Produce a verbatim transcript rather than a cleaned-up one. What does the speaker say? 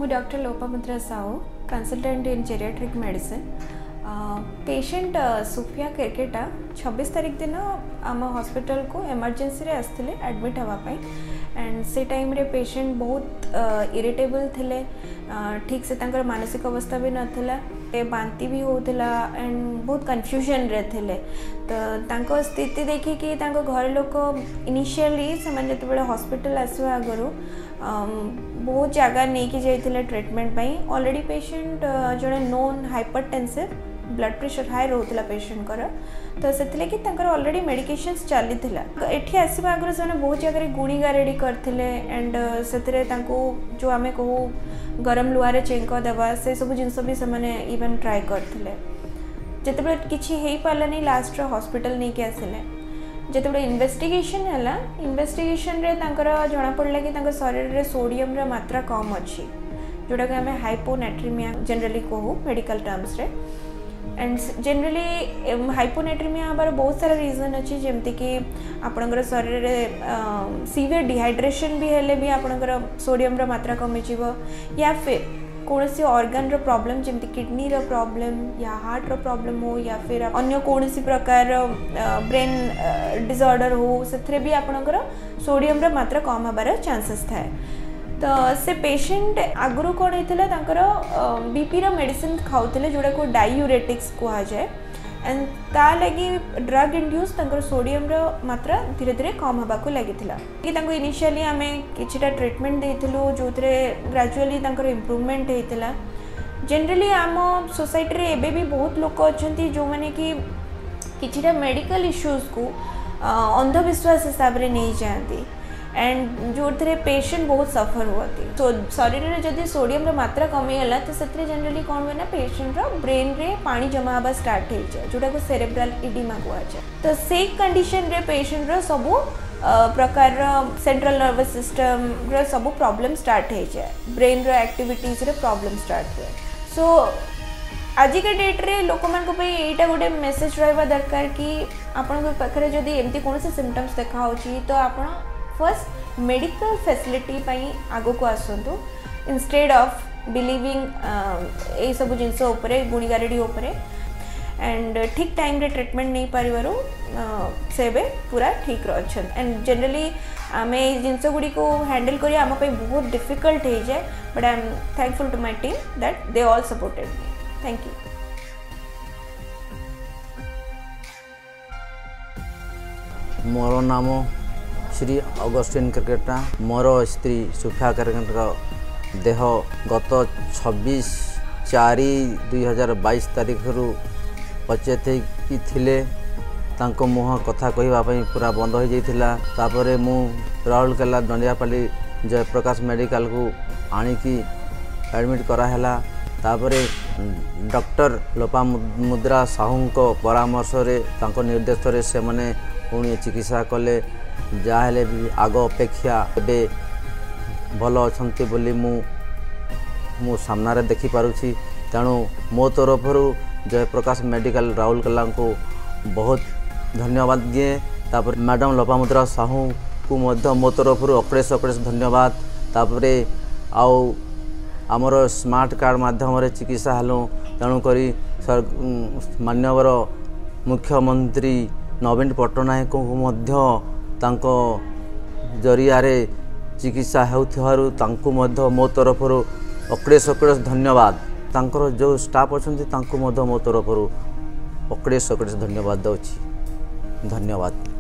मु doctor Lopamudra Sahoo consultant in geriatric medicine. Patient Sufia Kerketta छब्बीस तारीख दिन आम हॉस्पिटल को इमरजेंसी रे आसते एडमिट हाँवाई एंड से टाइम रे पेशेंट बहुत इरिटेबल थिले, ठीक से तांकर मानसिक अवस्था भी नाला, बांती भी होता एंड बहुत कन्फ्यूजन रे थिले। तो तांको स्थिति देखी कि तांको घर लोक इनिशियली से जो हॉस्पिटल आसवा आगु बहुत जगह नहीं कि जाइए ट्रीटमेंट पाई। ऑलरेडी पेशेंट जड़े known hypertensive blood pressure high रोला पेशेंट कर, तो से ऑलरेडी मेडिकेशंस चली एठी आसवा आगु से बहुत जगह गुणी गारेडी करते एंड से जो आम कहू गरम लुआरे चेंक देवा से सब जिनस भी से इवन ट्राए करते जिते किसी हो पारानी लास्ट हॉस्पिटल नहीं कि आसिले जिते इन्वेस्टिगेशन है इन्वेस्टिगेशन रे जना पड़ा कि शरीर में सोडियम रा मात्रा कम अच्छी जोटा कि आम हाइपोनेट्रीमिया जनरली कहू मेडिकल टर्म्स रे। एंड जनरली हाइपोनेट्रीमिया हमार बहुत सारा रीजन अच्छी जमती कि आपणकर शरीर में सीवियर डिहाइड्रेशन भी हेले भी आपणकर सोडियम रा मात्रा कमी जीव या फिर कौन सी ऑर्गन रो प्रॉब्लम जमती किडनी रो प्रॉब्लम या हार्ट रो प्रॉब्लम हो या फिर अन्य कौन सी प्रकार ब्रेन डिसऑर्डर हो से भी आपणकर सोडियम रा मात्रा कम हबार चांसेस थाए। तो से पेशेंट आगुरी कौन होता बीपी रा मेडिसिन खाऊले जोड़ा को डायूरेटिक्स कहुए एंड ता लगी ड्रग इंड्यूस सोडियम रा मात्रा धीरे धीरे कम होगा लगी कि इनिशियली आम किछिटा ट्रीटमेंट देइथिलु जो ग्रेजुअली इम्प्रूवमेंट होता। जनरली आम सोसाइटी रे एबे भी बहुत लोक अच्छे जो मैंने कि किछिटा मेडिकल इश्यूज को अंधविश्वास हिसाब से नहीं जाती एंड जो थे पेशेंट बहुत सफर होती। तो शरीर में जब सोडियम मात्रा कमीगला तो से जनरली कौन हुए ना पेशेंट ब्रेन रे पानी जमा हवा स्टार्ट हो जाए जोटा को सेरेब्रल इडिमा कहुए। तो से कंडीशन रे पेशेंट रो सबू प्रकार सेंट्रल नर्वस सिस्टम रो सबू प्रॉब्लम स्टार्ट हो जाए, ब्रेन रो एक्टिविटीज रे प्रॉब्लम स्टार्ट हुए। सो आज के डेट रे लोक यहाँ गोटे मेसेज रहा दरकार कि आपण पाखे जदि एमती कौन से सिम्पटम्स देखा तो आप फर्स्ट मेडिकल फैसिलिटी पाई आगो को आसतु इंस्टेड ऑफ बिलीविंग ए सब जिनस गुणी गारेडी एंड ठीक टाइम रे ट्रीटमेंट नहीं पारिबारु से पूरा ठीक रह एंड जनरली आम जिनस गुड़ी को हैंडल करिया आम पे बहुत डिफिकल्ट हो जाए but I am thankful to my team that they all supported me. Thank you. मोर नाम श्री अगस्टिन केरकेटा, मोर स्त्री सुफिया केरकेटा देह गत छब्बीस चार दुई हजार बैश तारीख रु अचेत थिले तांको मुह कथा कहवाई पूरा बंद हो जाता। तापरे मु राउरकेला दंडियापाली जयप्रकाश मेडिकल को आणिकी एडमिट कराला। तापरे डॉक्टर लोपामुद्रा साहू को परामर्श रे तांको निर्देश रे से माने पुणी चिकित्सा कले जहाँ भी आग अपेक्षा ए भल अच्छा बोली मु मु सामना देखी पारुछि। तेणु मो तरफ जयप्रकाश मेडिकल राउरकेला को बहुत धन्यवाद दिए। तापर मैडम लोपामुद्रा साहू को मध्य मो तरफ अक्रेश अक्रेश धन्यवाद। तापरे आउ आमर स्मार्ट कार्ड माध्यम चिकित्सा हेलु तेणुक मानवर मुख्यमंत्री नवीन पट्टनायक को मध्य तांको जरिया रे चिकित्सा हेउथिबारु तांको मध्य मो तरफ अक्रेश अक्रेश धन्यवाद। तांकर जो स्टाफ अच्छे तांको मध्य मो तरफ अक्रेश अक्रेश धन्यवाद दउछि। धन्यवाद।